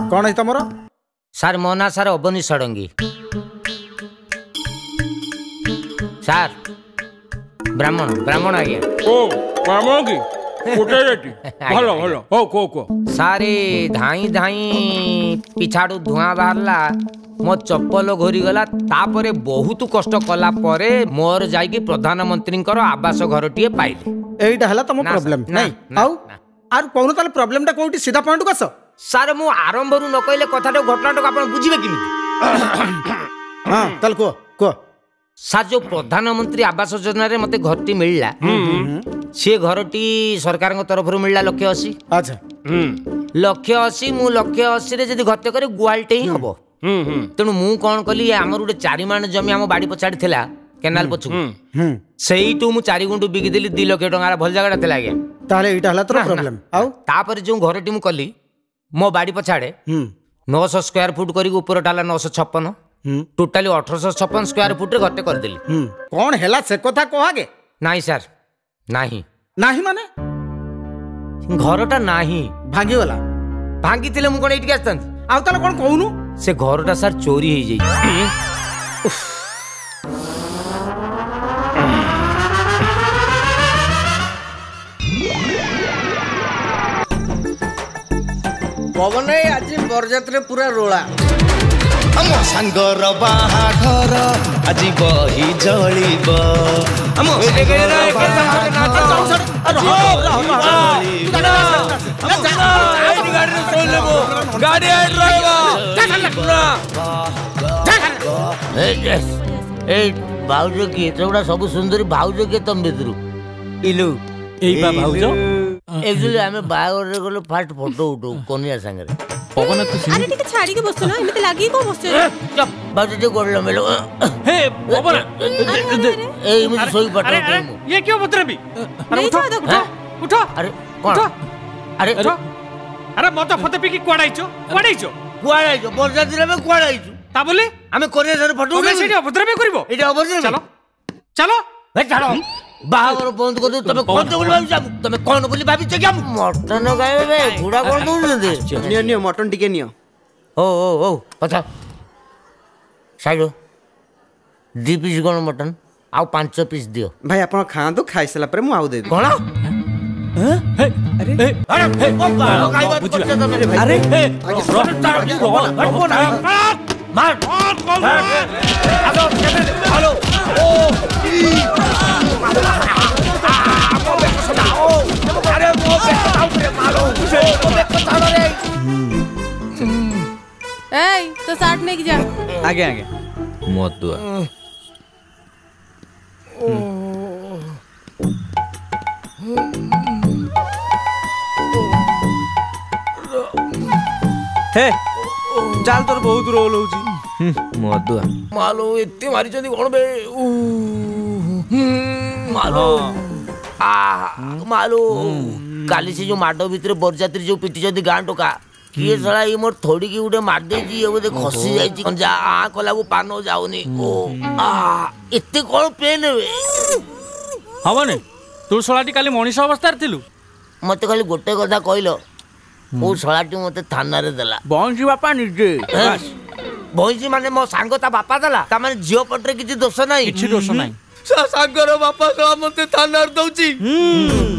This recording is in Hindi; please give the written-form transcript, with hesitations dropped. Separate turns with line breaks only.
कौन है तुमर?
सार मो ना सार अबनी षडंगी। सार ब्राह्मण ब्राह्मण आज्ञा।
ओ ब्राह्मण की भलो भलो हो को
सारे धाई धाई पिछाड़ू धुआं बाहरला मो चप्पल घोरी गला तापरे बहुत कष्ट कला परे मोर जाइकी प्रधानमंत्री आवास घर टीए पाइले।
एटा हला तम प्रॉब्लम नहीं आउ आर कोन ताले प्रॉब्लम टा कोठी सीधा पॉइंट कस।
सार मु आरंभ रु न कहले कथाटा घटनाटा आपण बुझिबे किमिति।
हां तल को
सार जो प्रधानमंत्री आवास योजना रे मते घरटी मिलला से घरटी सरकार तरफ मिलला 180।
अच्छा
180 मु 180 रे जदी घरते करे गुआलटे ही हबो। तेणु मु कौन कली आमर गोटे 4 माण जमी आम बाड़ी पछाड़ी थिला केनाल पछू सेइटू मु 4 गुंडू बिकी देली 2 लाख टଙ୍କା भल जगह थिला आगे।
ताले एटा हला तो प्रॉब्लम आउ
तापर जो घरटी मु कली मो बाड़ी पछाड़े 900 स्क्वायर फुट करी ऊपर डाला 956 टोटाली 1856 स्क्वायर फुट रे घरटे कर देली।
कौन हेला से कथा कहागे?
नाही सर नाही
नाही माने
घरटा नाही
भांगी वाला
भांगी थिले मु कोन एठी आस्तन
आउ ताले कोन कहूनु
से घरटा सर चोरी हो जाई।
पवन आज बरजात्रे पूरा रोला
हम सांगर बाहाघर आज बही जलिब
भाउज किए एतगुड़ा सब सुंदरी भाउज किए तुम भितर इलु
भाउज
एक्चुअली आमे बागर रे गलो फास्ट फोटो उठो कोनिया संगे
पवन तू अरे ठीक छाड़ी के बसो ना एमिते लागी को बसो
चुप भाउज जे गोड़ मेलो
हे पवन
ए मुझे सोई पटो
ये क्यों बतरबी?
अरे उठो
उठो
अरे कौन अरे
अरे मत फते पी की कोडाइचो
बरजाती रे में कोडाइचो
ता बोले
आमे कोनिया सर फोटो
उठो सेठी अभद्रमे करबो
एटा अभद्रमे
चलो चलो
ए चलो बाहर बंद कर दो। तमे कौन बोली भाभी तमे कौन बोली भाभी क्या मटन गाय बे घुड़ा कौन दूर दे
नियो नियो मटन टिके नियो।
ओ पता साइड 2 पीस कोन मटन आउ 5 पीस दियो
भाई आपण खांदो खाइ सला पर मु आउ दे
कोन अरे अरे मार हेलो ओ
तो साठ नहीं जा
आगे आगे
मत दुआ
हे चल तोर बहुत रोल होची
मत दुआ
मालो एते मारी जदी कोन बे मालो मालो काली से जो माडो भीतर बरजात्री जो पिटी जदी गां टोका किए सला ये मोर थोड़ी की उडे मार दे जी ये बोले खसी जाई छी जा आ कोला को पानो जाउनी ओ आ एते कोन पेन वे
हवने तू सलाटी काली मनीष अवस्था रे थिलु
मते खाली गोटे कथा कहलो ओ सलाटी मते थाना रे देला
बंशी बापा निजे
बंशी माने मो सांग ता बापा देला ता माने जियो पटरे किछि दोष नाही
किछि दोष नाही
सागर बापा सला मते थाना रे दउची